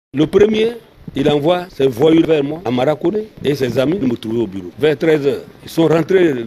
Le premier, il envoie ses voyous vers moi, à Maraconé, et ses amis me trouver au bureau. Vers 13h, ils sont rentrés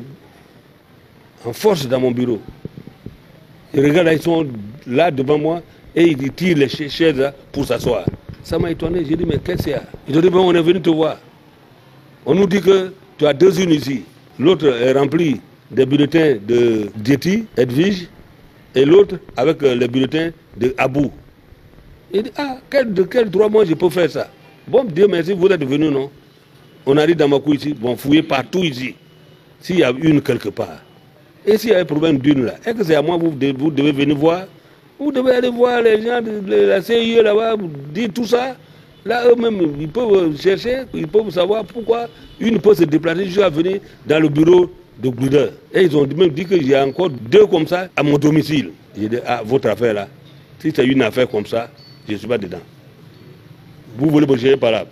en force dans mon bureau. Ils regardent, ils sont là devant moi, et ils tirent les chaises pour s'asseoir. Ça m'a étonné, j'ai dit, mais qu'est-ce qu'il y a? Ils ont dit, bon, on est venu te voir. On nous dit que tu as deux urnes ici. L'autre est remplie des bulletins de Dieti, Edwige, et l'autre avec les bulletins de Abou. Il dit, ah, de quel droit moi je peux faire ça? Bon, Dieu merci, vous êtes venus, non? On arrive dans ma cour ici, bon, fouillez partout ici. S'il y a une quelque part. Et s'il y a un problème d'une là, est-ce que c'est à moi vous devez venir voir? Vous devez aller voir les gens de la CIE là-bas, dire tout ça. Là, eux-mêmes, ils peuvent chercher, ils peuvent savoir pourquoi une peut se déplacer jusqu'à venir dans le bureau de Gouder. Et ils ont même dit qu'il y a encore deux comme ça à mon domicile. J'ai dit, ah, votre affaire là, si c'est une affaire comme ça, je ne suis pas dedans. Vous voulez me gérer par là.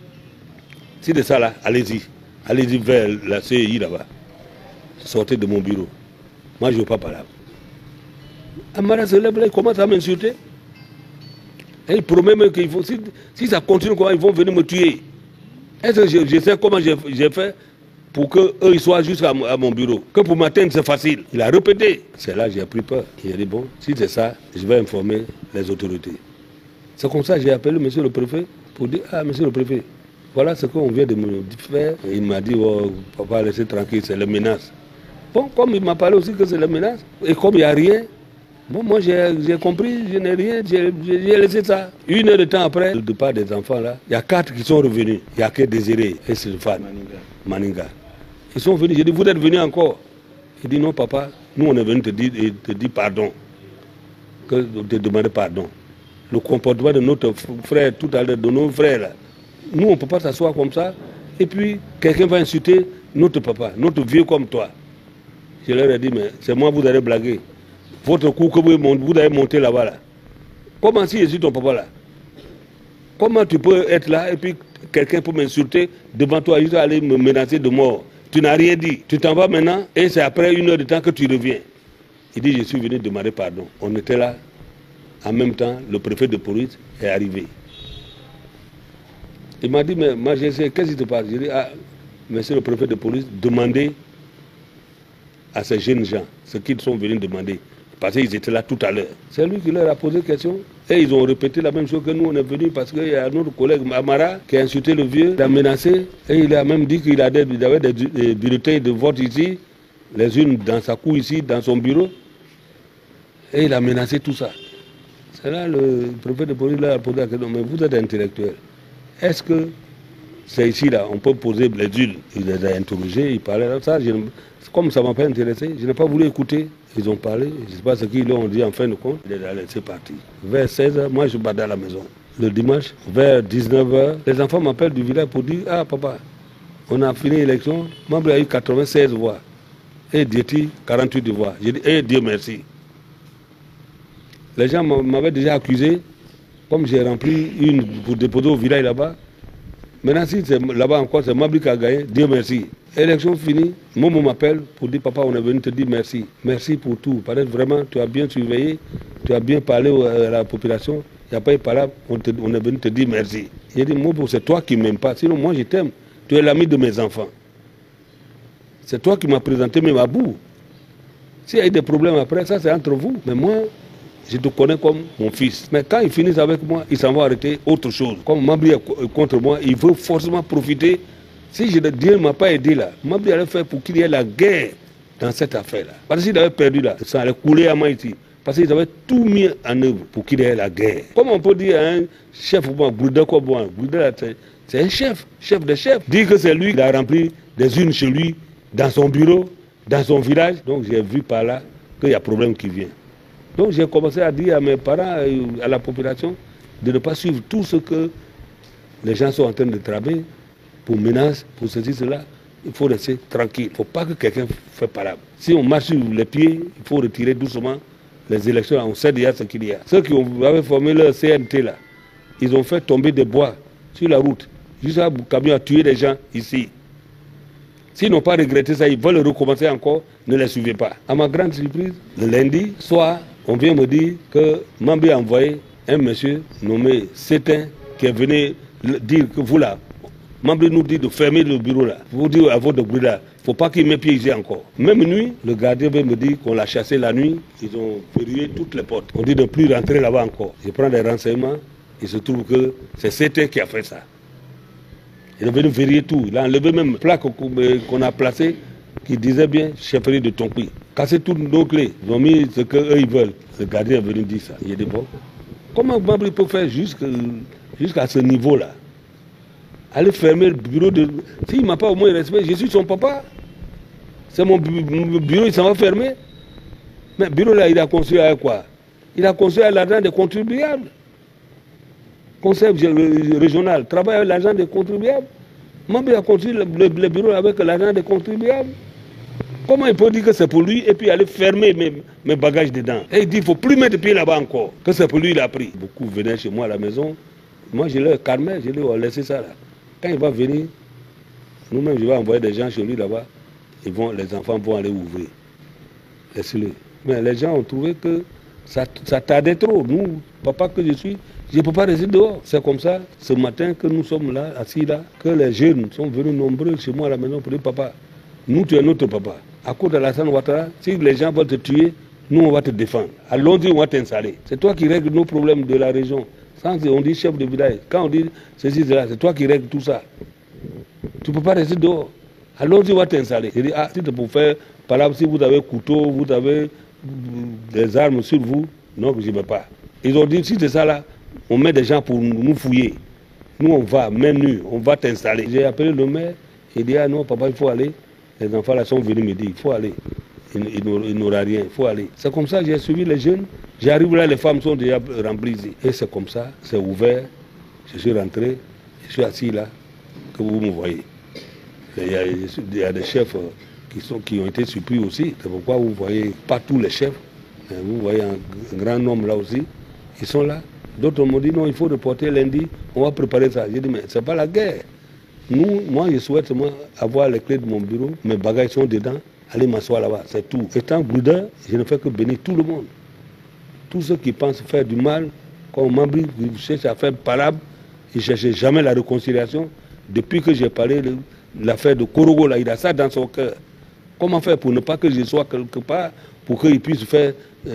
Si c'est ça là, allez-y. Allez-y vers la CI là-bas. Sortez de mon bureau. Moi, je ne veux pas parler. Amara se lève là, il commence à m'insulter. Et il promet même qu'il faut, si ça continue, ils vont venir me tuer. Est-ce que je sais comment j'ai fait pour qu'eux ils soient jusqu'à mon bureau? Que pour m'atteindre, c'est facile. Il a répété. C'est là que j'ai pris peur. Il a dit, bon, si c'est ça, je vais informer les autorités. C'est comme ça que j'ai appelé monsieur le préfet pour dire, ah, monsieur le préfet, voilà ce qu'on vient de me faire. Et il m'a dit, oh, papa, laissez tranquille, c'est les menaces. Bon, comme il m'a parlé aussi que c'est les menaces, et comme il n'y a rien, bon, moi j'ai compris, je n'ai rien, j'ai laissé ça. Une heure de temps après le départ des enfants là, il y a 4 qui sont revenus. Il n'y a que Désiré et Sylphane, Maninga. Ils sont venus, j'ai dit, vous êtes venus encore? Il dit, non papa, nous on est venus te dire pardon, te demander pardon. Le comportement de notre frère, tout à l'heure, de nos frères là, nous on ne peut pas s'asseoir comme ça, et puis quelqu'un va insulter notre papa, notre vieux comme toi. Je leur ai dit, mais c'est moi vous allez blaguer. Votre coup que vous avez monté là-bas, là. Comment si je suis ton papa là? Comment tu peux être là et puis quelqu'un peut m'insulter devant toi, juste aller me menacer de mort? Tu n'as rien dit. Tu t'en vas maintenant et c'est après une heure de temps que tu reviens. Il dit, je suis venu demander pardon. On était là. En même temps, le préfet de police est arrivé. Il m'a dit, mais moi je sais, qu'est-ce qui te passe? J'ai dit, ah, monsieur le préfet de police, demandez à ces jeunes gens ce qu'ils sont venus demander. Parce qu'ils étaient là tout à l'heure. C'est lui qui leur a posé question. Et ils ont répété la même chose que nous, on est venus parce qu'il y a notre collègue Amara qui a insulté le vieux, l'a menacé. Et il a même dit qu'il avait des bulletins de vote ici, les unes dans sa cour ici, dans son bureau. Et il a menacé tout ça. C'est là le préfet de police a posé la question, mais vous êtes intellectuel. Est-ce que c'est ici là, on peut poser les huiles? Il les a interrogés, il parlait de ça. Comme ça ne m'a pas intéressé, je n'ai pas voulu écouter. Ils ont parlé, je ne sais pas ce qu'ils ont dit en fin de compte. Il a laissé partir. Vers 16h, moi je battais à la maison. Le dimanche, vers 19h, les enfants m'appellent du village pour dire, ah papa, on a fini l'élection, Mambré a eu 96 voix. Et Dieti, 48 voix. J'ai dit, eh Dieu merci. Les gens m'avaient déjà accusé, comme j'ai rempli une pour déposer au village là-bas. Maintenant, si c'est là-bas encore, c'est Mabri qui a gagné, Dieu merci. Élection finie, Momo m'appelle pour dire, papa, on est venu te dire merci. Merci pour tout. Parce que vraiment, tu as bien surveillé, tu as bien parlé à la population. Il n'y a pas eu parlé, on est venu te dire merci. J'ai dit, Momo, c'est toi qui ne m'aimes pas. Sinon, moi, je t'aime. Tu es l'ami de mes enfants. C'est toi qui m'as présenté même à bout. S'il y a eu des problèmes après, ça, c'est entre vous. Mais moi, je te connais comme mon fils. Mais quand ils finissent avec moi, ils s'en vont arrêter autre chose. Comme Mabri est contre moi, il veut forcément profiter. Si Dieu ne m'a pas aidé là, Mabri allait faire pour qu'il y ait la guerre dans cette affaire-là. Parce qu'il avait perdu là, ça allait couler à Maïti. Parce qu'ils avaient tout mis en œuvre pour qu'il y ait la guerre. Comment on peut dire à un chef, Gouda Kobouan, Gouda, c'est un chef de chef. Dire que c'est lui qui a rempli des urnes chez lui, dans son bureau, dans son village. Donc j'ai vu par là qu'il y a problème qui vient. Donc j'ai commencé à dire à mes parents, à la population, de ne pas suivre tout ce que les gens sont en train de travailler pour menaces, pour ceci, cela. Il faut rester tranquille. Il ne faut pas que quelqu'un fasse parade. Si on marche sur les pieds, il faut retirer doucement les élections. On sait déjà ce qu'il y a. Ceux qui avaient formé leur CNT là, ils ont fait tomber des bois sur la route. Jusqu'à un camion a tué des gens ici. S'ils n'ont pas regretté ça, ils veulent recommencer encore, ne les suivez pas. À ma grande surprise, le lundi soir, on vient me dire que Mambri a envoyé un monsieur nommé Sétin qui est venu dire que vous là, Mambri nous dit de fermer le bureau là. Vous dire à votre bruit là, il ne faut pas qu'il mette pied ici encore. Même nuit, le gardien me dit qu'on l'a chassé la nuit, ils ont verrouillé toutes les portes. On dit de ne plus rentrer là-bas encore. Je prends des renseignements, il se trouve que c'est CT qui a fait ça. Il est venu verrouiller tout. Il a enlevé même une plaque qu'on a placée qui disait bien chefferie de Tonkoui. Cassé toutes nos clés. Ils ont mis ce qu'eux ils veulent. Le gardien est venu dire ça. Il a dit bon, comment Mambri peut faire jusqu'à ce niveau-là? Aller fermer le bureau de... S'il ne m'a pas au moins respect, je suis son papa. C'est mon bureau, il s'en va fermer. Mais le bureau là, il a construit avec quoi? Il a construit avec l'argent des contribuables. Conseil régional travaille avec l'argent des contribuables. Mambri a construit le bureau avec l'argent des contribuables. Comment il peut dire que c'est pour lui et puis aller fermer mes bagages dedans? Et il dit qu'il ne faut plus mettre pied là-bas encore, que c'est pour lui il a pris. Beaucoup venaient chez moi à la maison. Moi, je leur calmais, je leur ai laissé ça là. Quand il va venir, nous-mêmes, je vais envoyer des gens chez lui là-bas. Les enfants vont aller ouvrir. Laissez-le. Mais les gens ont trouvé que ça tardait trop. Nous, papa que je suis, je ne peux pas rester dehors. C'est comme ça, ce matin que nous sommes là, assis là, que les jeunes sont venus nombreux chez moi à la maison pour dire papa, nous tu es notre papa. À cause de Alassane Ouattara, si les gens veulent te tuer, nous on va te défendre. Allons-y, on va t'installer. C'est toi qui règles nos problèmes de la région. Quand on dit chef de village, quand on dit ceci, cela, c'est toi qui règles tout ça. Tu ne peux pas rester dehors. Allons-y, on va t'installer. Il dit, ah, si tu peux faire, par exemple, si vous avez couteau, vous avez des armes sur vous, non, je ne veux pas. Ils ont dit, si c'est ça là, on met des gens pour nous fouiller. Nous, on va, main nue, on va t'installer. J'ai appelé le maire, il dit, ah non, papa, il faut aller. Les enfants là sont venus me dire, il faut aller. Il n'aura rien, il faut aller. C'est comme ça que j'ai suivi les jeunes. J'arrive là, les femmes sont déjà remplies ici. Et c'est comme ça, c'est ouvert. Je suis rentré, je suis assis là, que vous me voyez. Il y a des chefs qui ont été surpris aussi. C'est pourquoi vous ne voyez pas tous les chefs. Vous voyez un grand nombre là aussi. Ils sont là. D'autres m'ont dit non, il faut reporter lundi, on va préparer ça. J'ai dit mais c'est pas la guerre. Moi je souhaite seulement avoir les clés de mon bureau, mes bagages sont dedans, aller m'asseoir là-bas, c'est tout. Étant Bouddha, je ne fais que bénir tout le monde. Tous ceux qui pensent faire du mal, comme Mambri, ils cherchent à faire palabre, ils ne cherchent jamais la réconciliation. Depuis que j'ai parlé de l'affaire de Korogo, là, il a ça dans son cœur. Comment faire pour ne pas que je sois quelque part, pour qu'il puisse faire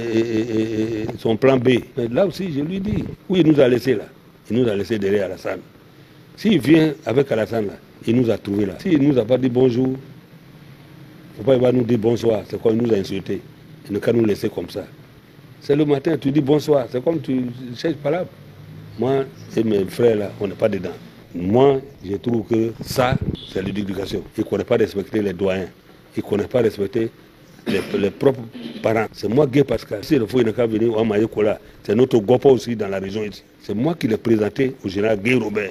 son plan B? Mais là aussi, je lui dis, oui, il nous a laissé là. Il nous a laissé derrière Alassane. S'il vient avec Alassane là, il nous a trouvé là. S'il ne nous a pas dit bonjour, pourquoi il va nous dire bonsoir? C'est quoi, il nous a insultés. Il ne peut nous laisser comme ça. C'est le matin, tu dis bonsoir. C'est comme tu cherches pas là. Moi et mes frères là, on n'est pas dedans. Moi, je trouve que ça, c'est l'éducation. Il ne connaît pas respecter les doyens. Il ne connaît pas respecter les propres parents. C'est moi, Guy Pascal. Si le faut, il n'a qu'à venir à Maïkola. C'est notre Gopa aussi dans la région ici. C'est moi qui l'ai présenté au général Guy Robert.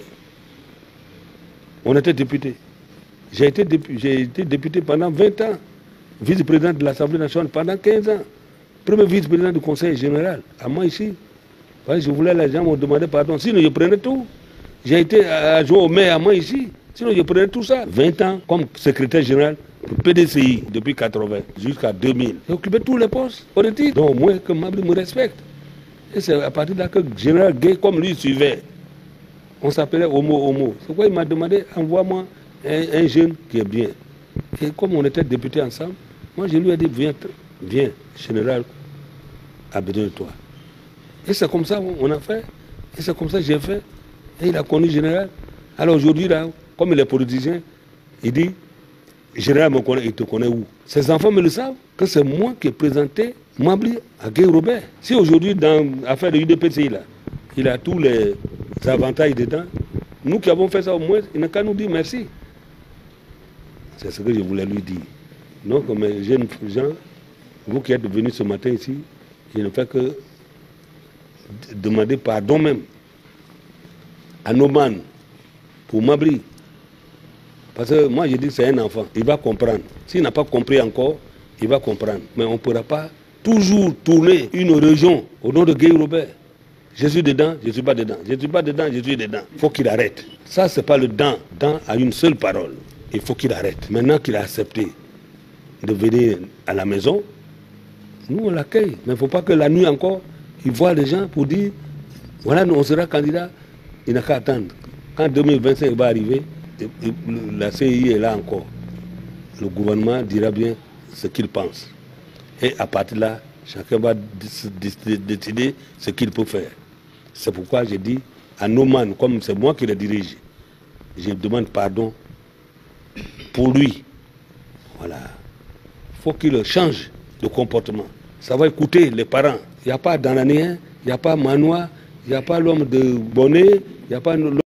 On était député. J'ai été député pendant 20 ans. Vice-président de l'Assemblée nationale pendant 15 ans. Premier vice-président du Conseil général. À moi ici. Je voulais, les gens m'ont demandé pardon. Sinon, je prenais tout. J'ai été adjoint au maire à moi ici. Sinon, je prenais tout ça. 20 ans comme secrétaire général pour PDCI depuis 80 jusqu'à 2000. J'ai occupé tous les postes. On dit donc moi que Mambri me respecte. Et c'est à partir de là que le général Gay, comme lui, suivait. On s'appelait Homo. C'est pourquoi il m'a demandé, envoie-moi un jeune qui est bien. Et comme on était députés ensemble, moi je lui ai dit, viens, général a besoin de toi. Et c'est comme ça qu'on a fait. Et c'est comme ça que j'ai fait. Et il a connu le général. Alors aujourd'hui, là, comme il est politicien, il dit, général me connaît, il te connaît où? Ses enfants me le savent, que c'est moi qui ai présenté Mambri à Guy Robert. Si aujourd'hui, dans l'affaire de l'UDPCI, là, il a tous les avantages dedans, nous qui avons fait ça au moins, il n'a qu'à nous dire merci. C'est ce que je voulais lui dire. Donc, mes jeunes gens, vous qui êtes venus ce matin ici, je ne fais que demander pardon même à nos man pour Mambri. Parce que moi je dis que c'est un enfant, il va comprendre. S'il n'a pas compris encore, il va comprendre. Mais on ne pourra pas toujours tourner une région au nom de Guy Robert. Je suis dedans, je ne suis pas dedans. Je ne suis pas dedans, je suis dedans. Il faut qu'il arrête. Ça, ce n'est pas le dans. Dans a une seule parole. Il faut qu'il arrête. Maintenant qu'il a accepté de venir à la maison, nous on l'accueille. Mais il ne faut pas que la nuit encore, il voit les gens pour dire, voilà, nous on sera candidat Il n'a qu'à attendre. Quand 2025 va arriver, la CEI est là encore. Le gouvernement dira bien ce qu'il pense. Et à partir de là, chacun va décider ce qu'il peut faire. C'est pourquoi j'ai dit à Noman, comme c'est moi qui le dirige, je demande pardon pour lui. Voilà. Il faut qu'il change de comportement. Ça va écouter les parents. Il n'y a pas d'Ananéen, il n'y a pas Manois, il n'y a pas l'homme de Bonnet, il n'y a pas l'homme